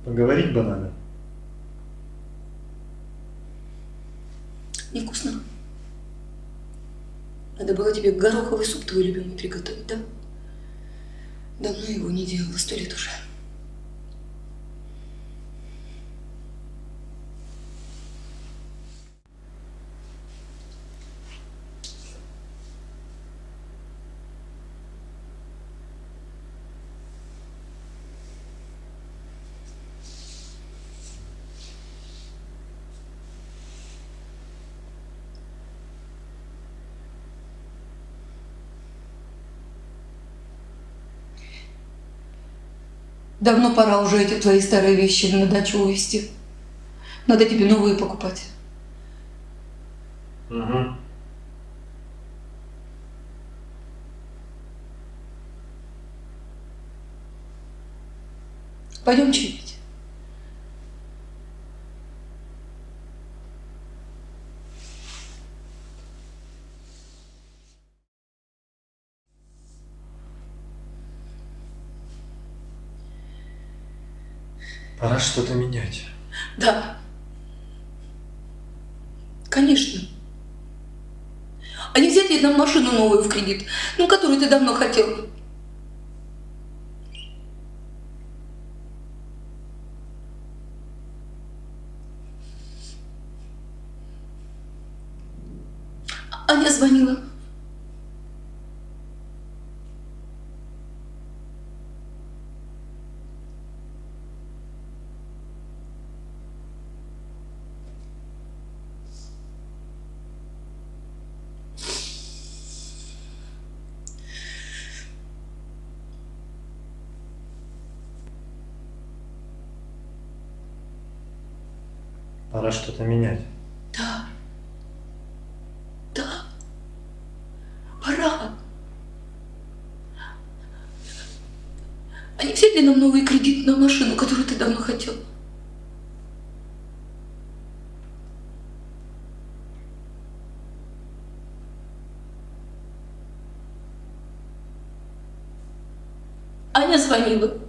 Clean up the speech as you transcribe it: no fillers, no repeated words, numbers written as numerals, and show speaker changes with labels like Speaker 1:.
Speaker 1: Поговорить бы надо.
Speaker 2: Невкусно. Надо было тебе гороховый суп твой любимый приготовить, да? Давно его не делала, 100 лет уже. Давно пора уже эти твои старые вещи на дачу увезти. Надо тебе новые покупать.
Speaker 1: Угу.
Speaker 2: Пойдем чай пить.
Speaker 1: Пора что-то менять.
Speaker 2: Да. Конечно. А не взять ли нам машину новую в кредит, ну, которую ты давно хотел? Аня звонила.
Speaker 1: Пора что-то менять.
Speaker 2: Да. Да. Пора. А не взять ли нам новый кредит на машину, которую ты давно хотел? Аня звонила.